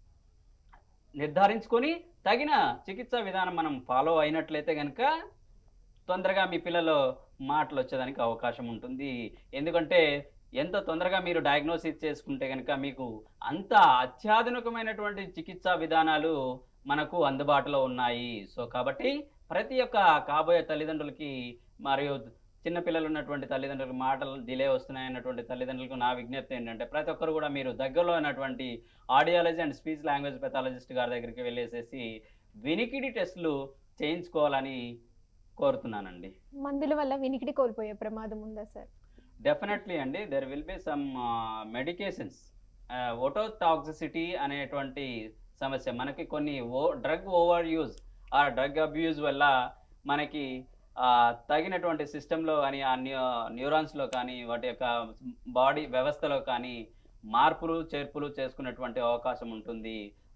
నిర్ధారించుకొని తగిన చికిత్సా విధానం మనం ఫాలో అయినట్లయితే కనుక తొందరగా మీ పిల్లలు మాటలు వచ్చేదానికి అవకాశం ఉంటుంది. ఎందుకంటే ఎంత తొందరగా మీరు డయాగ్నోసిస్ చేసుకుంటే కనుక మీకు అంత అత్యాధునికమైనటువంటి చికిత్సా విధానాలు మనకు అందుబాటులో ఉన్నాయి. సో కాబట్టి ప్రతి ఒక్క కాబోయే తల్లిదండ్రులకి మరియు చిన్నపిల్లలు ఉన్నటువంటి తల్లిదండ్రులకు మాటలు డిలే వస్తున్నాయన్నటువంటి తల్లిదండ్రులకు నా విజ్ఞప్తి ఏంటంటే ప్రతి ఒక్కరు కూడా మీరు దగ్గరలో ఉన్నటువంటి audiology and speech language pathologist గారి దగ్గరికి వెళ్ళేసేసి వినికిడి టెస్టులు చేయించుకోవాలని కోరుతున్నానండి. మందుల వల్ల వినికిడి కోల్పోయే ప్రమాదం ఉందా సార్? డెఫినెట్లీ అండి. There will be some medications ototoxicity అనేటువంటి సమస్య మనకి కొన్ని ఓ డ్రగ్ ఓవర్ యూజ్ ఆ డ్రగ్ అబ్యూజ్ వల్ల మనకి తగినటువంటి సిస్టంలో కానీ ఆ న్యూ న్యూరాన్స్లో కానీ వాటి యొక్క బాడీ వ్యవస్థలో కానీ మార్పులు చేర్పులు చేసుకునేటువంటి అవకాశం ఉంటుంది.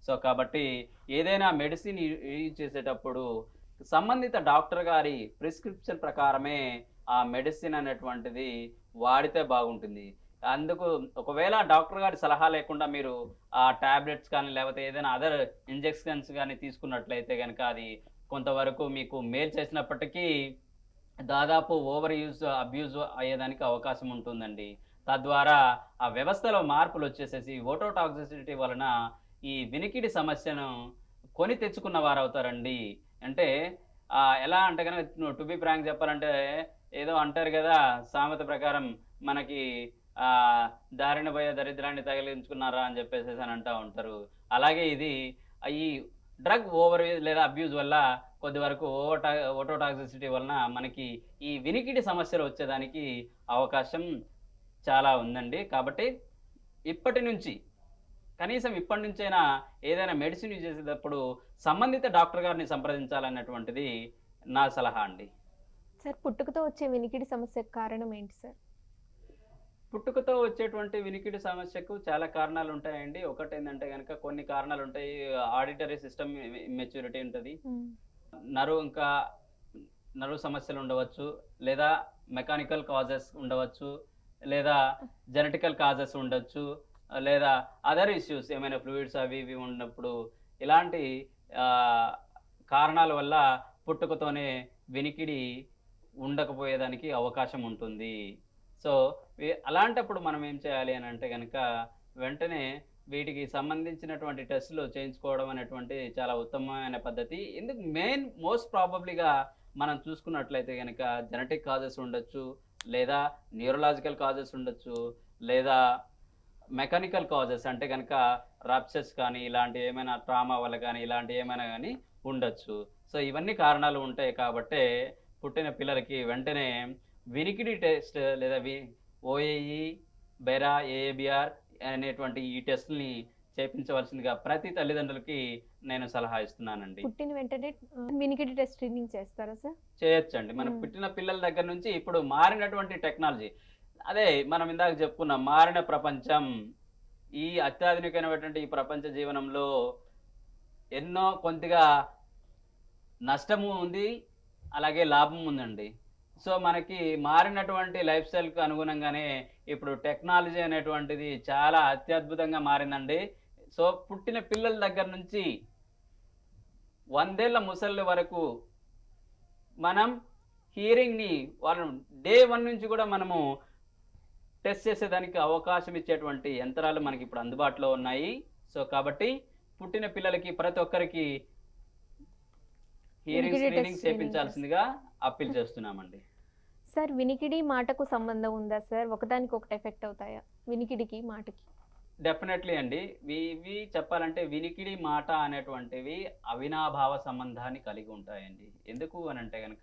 సో కాబట్టి ఏదైనా మెడిసిన్ యూజ్ చేసేటప్పుడు సంబంధిత డాక్టర్ గారి ప్రిస్క్రిప్షన్ ప్రకారమే ఆ మెడిసిన్ అనేటువంటిది వాడితే బాగుంటుంది. అందుకు ఒకవేళ డాక్టర్ గారి సలహా లేకుండా మీరు ఆ టాబ్లెట్స్ కానీ లేకపోతే ఏదైనా అదర్ ఇంజెక్షన్స్ కానీ తీసుకున్నట్లయితే కనుక అది కొంతవరకు మీకు మేలు చేసినప్పటికీ దాదాపు ఓవర్ యూజ్ అబ్యూజ్ అయ్యేదానికి అవకాశం ఉంటుందండి. తద్వారా ఆ వ్యవస్థలో మార్పులు వచ్చేసేసి ఓటోటాక్సిసిటీ వలన ఈ వినికిడి సమస్యను కొని తెచ్చుకున్న వారు అవుతారండి. అంటే ఎలా అంటే కనుక టు బి ఫ్రాంక్ చెప్పాలంటే ఏదో అంటారు కదా సామెత ప్రకారం, మనకి ఆ దారిన పోయే దరిద్రాన్ని తగిలించుకున్నారా అని చెప్పేసి అని అంటూ ఉంటారు. అలాగే ఇది ఈ డ్రగ్ ఓవర్ లేదా అబ్యూజ్ వల్ల కొద్ది వరకు ఓటా ఓటోటాక్సిసిటీ వలన మనకి ఈ వినికిడి సమస్యలు వచ్చేదానికి అవకాశం చాలా ఉందండి. కాబట్టి ఇప్పటి నుంచి కనీసం ఇప్పటి నుంచైనా ఏదైనా మెడిసిన్ యూజ్ చేసేటప్పుడు సంబంధిత డాక్టర్ గారిని సంప్రదించాలన్నటువంటిది నా సలహా అండి. సార్, పుట్టుకతో వచ్చే వినికిడి సమస్యకు కారణం ఏంటి సార్? పుట్టుకతో వచ్చేటువంటి వినికిడి సమస్యకు చాలా కారణాలు ఉంటాయండి. ఒకటి ఏంటంటే కనుక కొన్ని కారణాలు ఉంటాయి. ఆడిటరీ సిస్టమ్ మెచ్యూరిటీ ఉంటుంది, నరువు ఇంకా నరువు సమస్యలు ఉండవచ్చు, లేదా మెకానికల్ కాజెస్ ఉండవచ్చు, లేదా జెనెటికల్ కాజెస్ ఉండొచ్చు, లేదా అదర్ ఇష్యూస్ ఏమైనా ఫ్లూయిడ్స్ అవి ఇవి ఉన్నప్పుడు ఇలాంటి కారణాల వల్ల పుట్టుకతోనే వినికిడి ఉండకపోయేదానికి అవకాశం ఉంటుంది. సో అలాంటప్పుడు మనం ఏం చేయాలి అని అంటే కనుక వెంటనే వీటికి సంబంధించినటువంటి టెస్టులు చేయించుకోవడం అనేటువంటి చాలా ఉత్తమమైన పద్ధతి. ఎందుకు మెయిన్ మోస్ట్ ప్రాబబ్లీగా మనం చూసుకున్నట్లయితే కనుక జెనెటిక్ కాజెస్ ఉండొచ్చు, లేదా న్యూరలాజికల్ కాజెస్ ఉండొచ్చు, లేదా మెకానికల్ కాజెస్ అంటే కనుక రప్చర్స్ కానీ ఇలాంటి ఏమైనా ట్రామా వల్ల కానీ ఇలాంటి ఏమైనా కానీ ఉండొచ్చు. సో ఇవన్నీ కారణాలు ఉంటాయి కాబట్టి పుట్టిన పిల్లలకి వెంటనే వినికిడి టెస్ట్ లేదా వి ఓఏఈ, బెరా, ఏఏబిఆర్ అనేటువంటి ఈ టెస్ట్ని చేయించవలసిందిగా ప్రతి తల్లిదండ్రులకి నేను సలహా ఇస్తున్నానండి. పుట్టిన వెంటనే వినికిడి టెస్టింగ్ చేస్తారా సార్? చేయొచ్చండి. మనం పుట్టిన పిల్లల దగ్గర నుంచి ఇప్పుడు మారినటువంటి టెక్నాలజీ, అదే మనం ఇందాక చెప్పుకున్నాం, మారిన ప్రపంచం, ఈ అత్యాధునికమైనటువంటి ఈ ప్రపంచ జీవనంలో ఎన్నో కొద్దిగా నష్టము ఉంది, అలాగే లాభం ఉందండి. సో మనకి మారినటువంటి లైఫ్ స్టైల్కి అనుగుణంగానే ఇప్పుడు టెక్నాలజీ అనేటువంటిది చాలా అత్యద్భుతంగా మారిందండి. సో పుట్టిన పిల్లల దగ్గర నుంచి వందేళ్ల ముసళ్ళ వరకు మనం హియరింగ్ని వాళ్ళ డే వన్ నుంచి కూడా మనము టెస్ట్ చేసేదానికి అవకాశం ఇచ్చేటువంటి యంత్రాలు మనకి ఇప్పుడు అందుబాటులో ఉన్నాయి. సో కాబట్టి పుట్టిన పిల్లలకి ప్రతి ఒక్కరికి హియరింగ్ స్క్రీనింగ్ చేయించాల్సిందిగా అప్పీల్ చేస్తున్నామండి. సార్, వినికిడి మాటకు సంబంధం ఉందా సార్? ఒకదానికి ఒకటి ఎఫెక్ట్ అవుతాయా వినికిడికి మాటకి? డెఫినెట్లీ అండి. ఇవి చెప్పాలంటే వినికిడి మాట అనేటువంటివి అవినాభావ సంబంధాన్ని కలిగి ఉంటాయండి. ఎందుకు అని అంటే కనుక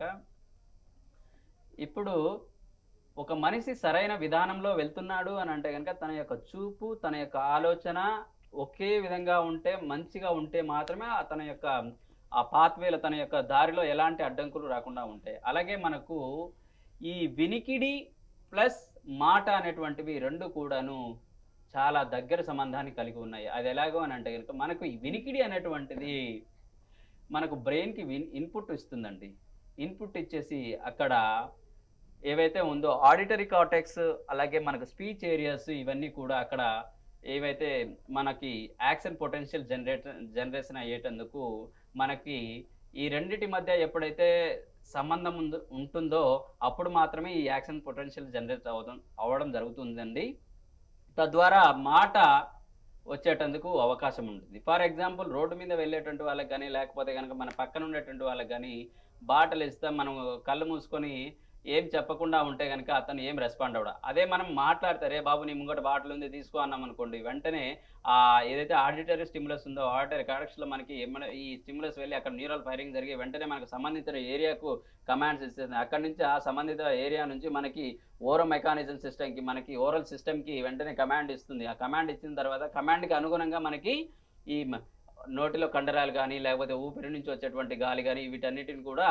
ఇప్పుడు ఒక మనిషి సరైన విధానంలో వెళ్తున్నాడు అని అంటే కనుక తన యొక్క చూపు, తన యొక్క ఆలోచన ఒకే విధంగా ఉంటే, మంచిగా ఉంటే మాత్రమే తన యొక్క ఆ పాత్వేలో తన యొక్క దారిలో ఎలాంటి అడ్డంకులు రాకుండా ఉంటాయి. అలాగే మనకు ఈ వినికిడి ప్లస్ మాట అనేటువంటివి రెండు కూడాను చాలా దగ్గర సంబంధాన్ని కలిగి ఉన్నాయి. అది ఎలాగో అని అంటే కనుక మనకు ఈ వినికిడి అనేటువంటిది మనకు బ్రెయిన్కి విన్ ఇన్పుట్ ఇస్తుందండి. ఇన్పుట్ ఇచ్చేసి అక్కడ ఏవైతే ఉందో ఆడిటరీ కార్టెక్స్, అలాగే మనకు స్పీచ్ ఏరియాస్, ఇవన్నీ కూడా అక్కడ ఏవైతే మనకి యాక్షన్ పొటెన్షియల్ జనరేట్ జనరేషన్ అయ్యేటందుకు మనకి ఈ రెండిటి మధ్య ఎప్పుడైతే సంబంధం ఉంటుందో అప్పుడు మాత్రమే ఈ యాక్షన్ పొటెన్షియల్ జనరేట్ అవ్వడం అవ్వడం జరుగుతుందండి. తద్వారా మాట వచ్చేటందుకు అవకాశం ఉంటుంది. ఫర్ ఎగ్జాంపుల్ రోడ్డు మీద వెళ్ళేటువంటి వాళ్ళకి కానీ, లేకపోతే కనుక మన పక్కన ఉండేటువంటి వాళ్ళకి కానీ బాటలు ఇస్తాం, మనం కళ్ళు మూసుకొని ఏం చెప్పకుండా ఉంటే కనుక అతను ఏం రెస్పాండ్ అవ్వడం. అదే మనం మాట్లాడతారే బాబు నీ ముంగట బాటలు ఉంది తీసుకో అన్నాం అనుకోండి, వెంటనే ఆ ఏదైతే ఆడిటరీ స్టిమ్యులస్ ఉందో ఆడిటరీ కార్టెక్స్లో మనకి ఏమైనా ఈ స్టిమ్యులస్ వెళ్ళి అక్కడ న్యూరల్ ఫైరింగ్ జరిగి వెంటనే మనకు సంబంధిత ఏరియాకు కమాండ్స్ ఇస్తుంది. అక్కడి నుంచి ఆ సంబంధిత ఏరియా నుంచి మనకి ఓరల్ మెకానిజం సిస్టమ్కి, మనకి ఓరల్ సిస్టమ్కి వెంటనే కమాండ్ ఇస్తుంది. ఆ కమాండ్ ఇచ్చిన తర్వాత కమాండ్కి అనుగుణంగా మనకి ఈ నోటిలో కండరాలు కానీ, లేకపోతే ఊపిరి నుంచి వచ్చేటువంటి గాలి కానీ వీటన్నిటిని కూడా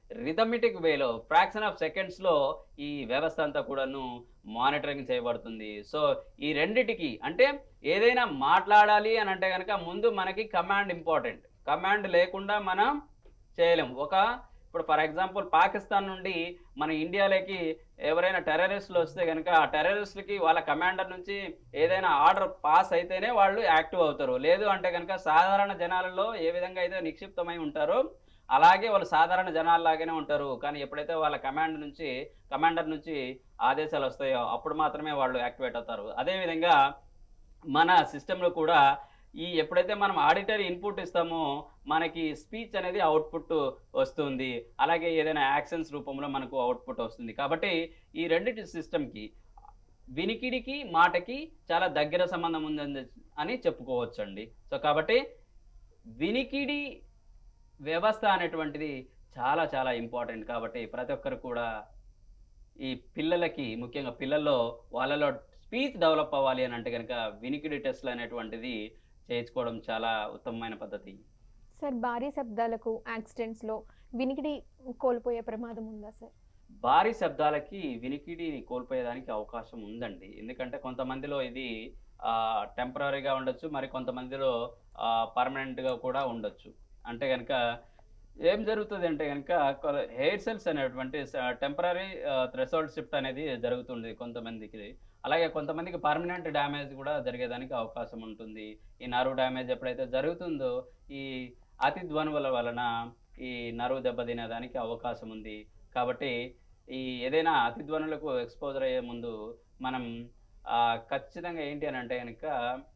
రిథమెటిక్ వేలో ఫ్రాక్షన్ ఆఫ్ సెకండ్స్లో ఈ వ్యవస్థ అంతా కూడాను మానిటరింగ్ చేయబడుతుంది. సో ఈ రెండిటికి అంటే ఏదైనా మాట్లాడాలి అని అంటే కనుక ముందు మనకి కమాండ్ ఇంపార్టెంట్. కమాండ్ లేకుండా మనం చేయలేం. ఒక ఇప్పుడు ఫర్ ఎగ్జాంపుల్ పాకిస్తాన్ నుండి మన ఇండియాలోకి ఎవరైనా టెర్రరిస్టులు వస్తే కనుక ఆ టెర్రరిస్టులకి వాళ్ళ కమాండర్ నుంచి ఏదైనా ఆర్డర్ పాస్ అయితేనే వాళ్ళు యాక్టివ్ అవుతారు. లేదు అంటే కనుక సాధారణ జనాలలో ఏ విధంగా అయితే నిక్షిప్తమై ఉంటారో అలాగే వాళ్ళు సాధారణ జనాల్లాగానే ఉంటారు. కానీ ఎప్పుడైతే వాళ్ళ కమాండ్ నుంచి కమాండర్ నుంచి ఆదేశాలు వస్తాయో అప్పుడు మాత్రమే వాళ్ళు యాక్టివేట్ అవుతారు. అదేవిధంగా మన సిస్టంలో కూడా ఈ ఎప్పుడైతే మనం ఆడిటరీ ఇన్పుట్ ఇస్తామో మనకి స్పీచ్ అనేది అవుట్పుట్ వస్తుంది. అలాగే ఏదైనా యాక్షన్స్ రూపంలో మనకు అవుట్పుట్ వస్తుంది. కాబట్టి ఈ రెండింటి సిస్టమ్కి వినికిడికి మాటకి చాలా దగ్గర సంబంధం ఉందని అని చెప్పుకోవచ్చు అండి. సో కాబట్టి వినికిడి వ్యవస్థ అనేటువంటిది చాలా చాలా ఇంపార్టెంట్. కాబట్టి ప్రతి ఒక్కరు కూడా ఈ పిల్లలకి ముఖ్యంగా పిల్లల్లో వాళ్ళలో స్పీచ్ డెవలప్ అవ్వాలి అని అంటే కనుక వినికిడి టెస్ట్లు అనేటువంటిది చేయించుకోవడం చాలా ఉత్తమమైన పద్ధతి. సార్ భారీ శబ్దాలకు యాక్సిడెంట్స్లో వినికిడి కోల్పోయే ప్రమాదం ఉందా సార్? భారీ శబ్దాలకి వినికిడిని కోల్పోయేదానికి అవకాశం ఉందండి. ఎందుకంటే కొంతమందిలో ఇది టెంపరీగా ఉండొచ్చు, మరి కొంతమందిలో పర్మనెంట్గా కూడా ఉండొచ్చు. అంటే కనుక ఏం జరుగుతుంది అంటే కనుక హెయిర్ సెల్స్ అనేటువంటి టెంపరీ థ్రెషోల్డ్ షిఫ్ట్ అనేది జరుగుతుంది కొంతమందికి. అలాగే కొంతమందికి పర్మనెంట్ డ్యామేజ్ కూడా జరిగేదానికి అవకాశం ఉంటుంది. ఈ నర్వ్ డ్యామేజ్ ఎప్పుడైతే జరుగుతుందో ఈ అతి ధ్వనుల వలన ఈ నర్వ్ దెబ్బతినేదానికి అవకాశం ఉంది. కాబట్టి ఈ ఏదైనా అతి ధ్వనులకు ఎక్స్పోజర్ అయ్యే ముందు మనం ఖచ్చితంగా ఏంటి అని అంటే కనుక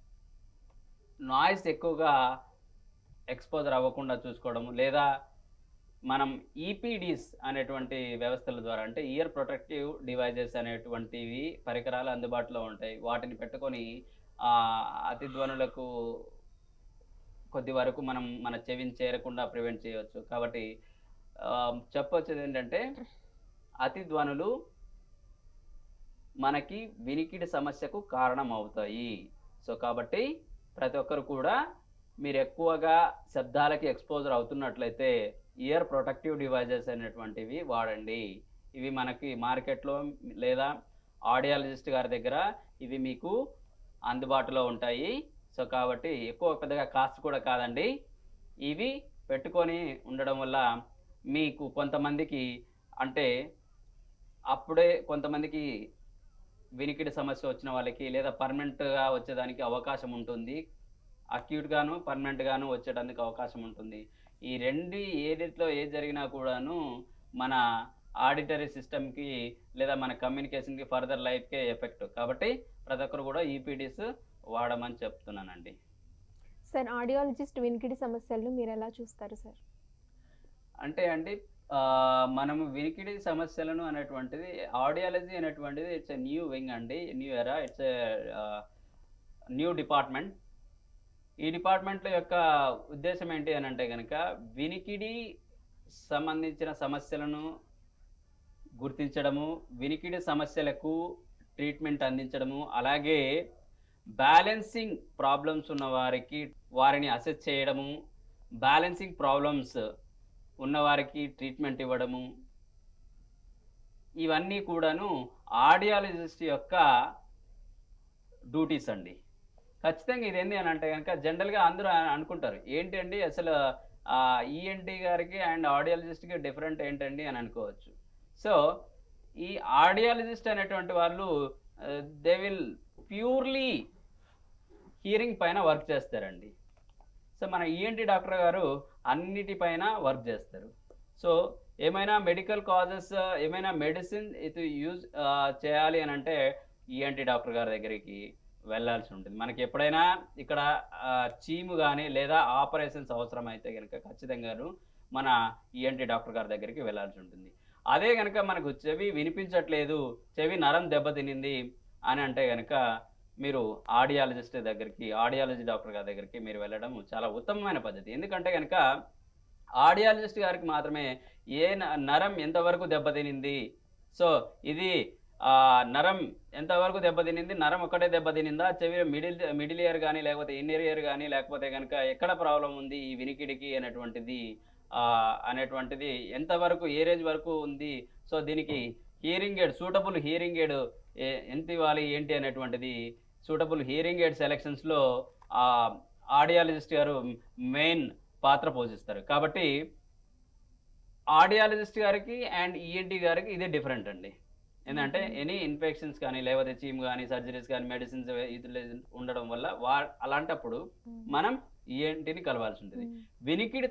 నాయిస్ ఎక్కువగా ఎక్స్పోజర్ అవ్వకుండా చూసుకోవడము, లేదా మనం ఈపీడీస్ అనేటువంటి వ్యవస్థల ద్వారా అంటే ఇయర్ ప్రొటెక్టివ్ డివైజెస్ అనేటువంటివి పరికరాలు అందుబాటులో ఉంటాయి. వాటిని పెట్టుకొని అతి ధ్వనులకు కొద్ది వరకు మనం మన చెవిని చేరకుండా ప్రివెంట్ చేయవచ్చు. కాబట్టి చెప్పొచ్చేది ఏంటంటే అతి ధ్వనులు మనకి వినికిడి సమస్యకు కారణం అవుతాయి. సో కాబట్టి ప్రతి ఒక్కరు కూడా మీరు ఎక్కువగా శబ్దాలకి ఎక్స్పోజర్ అవుతున్నట్లయితే ఇయర్ ప్రొటెక్టివ్ డివైజెస్ అనేటువంటివి వాడండి. ఇవి మనకి మార్కెట్లో లేదా ఆడియాలజిస్ట్ గారి దగ్గర ఇవి మీకు అందుబాటులో ఉంటాయి. సో కాబట్టి ఎక్కువ పెద్దగా కాస్ట్ కూడా కాదండి. ఇవి పెట్టుకొని ఉండడం వల్ల మీకు కొంతమందికి అంటే అప్పుడే కొంతమందికి వినికిడి సమస్య వచ్చిన వాళ్ళకి లేదా పర్మనెంట్గా వచ్చేదానికి అవకాశం ఉంటుంది. అక్యూట్గాను పర్మనెంట్గాను వచ్చేటానికి అవకాశం ఉంటుంది. ఈ రెండు ఏదిట్లో ఏది జరిగినా కూడాను మన ఆడిటరీ సిస్టమ్కి లేదా మన కమ్యూనికేషన్కి ఫర్దర్ లైఫ్కే ఎఫెక్ట్. కాబట్టి ప్రతి ఒక్కరు కూడా ఈపీడీస్ వాడమని చెప్తున్నానండి. సార్ ఆడియాలజిస్ట్ వినికిడి సమస్యలను మీరు ఎలా చూస్తారు సార్? అంటే అండి మనము వినికిడి సమస్యలను అనేటువంటిది ఆడియాలజీ అనేటువంటిది ఇట్స్ ఎ న్యూ వింగ్ అండి, new era, it's a new department. ఈ డిపార్ట్మెంట్ యొక్క ఉద్దేశం ఏంటి అని అంటే కనుక వినికిడి సంబంధించిన సమస్యలను గుర్తించడము, వినికిడి సమస్యలకు ట్రీట్మెంట్ అందించడము, అలాగే బ్యాలెన్సింగ్ ప్రాబ్లమ్స్ ఉన్న వారికి వారిని అసెస్ చేయడము, బ్యాలెన్సింగ్ ప్రాబ్లమ్స్ ఉన్నవారికి ట్రీట్మెంట్ ఇవ్వడము, ఇవన్నీ కూడాను ఆడియాలజిస్ట్ యొక్క డ్యూటీస్ అండి. ఖచ్చితంగా ఇది ఏంటి అని అంటే కనుక జనరల్గా అందరూ అనుకుంటారు ఏంటి అండి అసలు ఈఎన్టీ గారికి అండ్ ఆడియాలజిస్ట్కి డిఫరెంట్ ఏంటండి అని అనుకోవచ్చు. సో ఈ ఆడియాలజిస్ట్ అనేటువంటి వాళ్ళు దే విల్ ప్యూర్లీ హియరింగ్ పైన వర్క్ చేస్తారండి. సో మన ఈఎన్టీ డాక్టర్ గారు అన్నిటిపైన వర్క్ చేస్తారు. సో ఏమైనా మెడికల్ కాజెస్ ఏమైనా మెడిసిన్ ఇది యూజ్ చేయాలి అని అంటే ఈఎన్టీ డాక్టర్ గారి దగ్గరికి వెళ్ళాల్సి ఉంటుంది. మనకి ఎప్పుడైనా ఇక్కడ చీము కానీ లేదా ఆపరేషన్స్ అవసరం అయితే కనుక ఖచ్చితంగాను మన ఈఎన్టీ డాక్టర్ గారి దగ్గరికి వెళ్ళాల్సి ఉంటుంది. అదే కనుక మనకు చెవి వినిపించట్లేదు, చెవి నరం దెబ్బతినింది అని అంటే కనుక మీరు ఆడియాలజిస్ట్ దగ్గరికి ఆడియాలజీ డాక్టర్ గారి దగ్గరికి మీరు వెళ్ళడం చాలా ఉత్తమమైన పద్ధతి. ఎందుకంటే కనుక ఆడియాలజిస్ట్ గారికి మాత్రమే ఏ నరం ఎంతవరకు దెబ్బతినింది, సో ఇది నరం ఎంతవరకు దెబ్బతినింది, నరం ఒకటే దెబ్బతినిందా, చెవి మిడిల్ మిడిల్ ఇయర్ కానీ లేకపోతే ఇన్నర్ ఇయర్ కానీ లేకపోతే కనుక ఎక్కడ ప్రాబ్లం ఉంది ఈ వినికిడికి అనేటువంటిది అనేటువంటిది ఎంతవరకు ఏ రేంజ్ వరకు ఉంది, సో దీనికి hearing aid suitable hearing aid ఎంత ఇవ్వాలి ఏంటి అనేటువంటిది సూటబుల్ హియరింగ్ ఎయిడ్ సెలెక్షన్స్లో ఆడియాలజిస్ట్ గారు మెయిన్ పాత్ర పోషిస్తారు. కాబట్టి ఆడియాలజిస్ట్ గారికి అండ్ ఈఎన్టీ గారికి ఇదే డిఫరెంట్ అండి. ఏంటంటే ఎనీ ఇన్ఫెక్షన్స్ కానీ లేకపోతే చీమ్ కానీ సర్జరీస్ కానీ మెడిసిన్స్ ఉండడం వల్ల వా అలాంటప్పుడు మనం ఈఎన్టీని కలవాల్సి ఉంటుంది. వినికిడి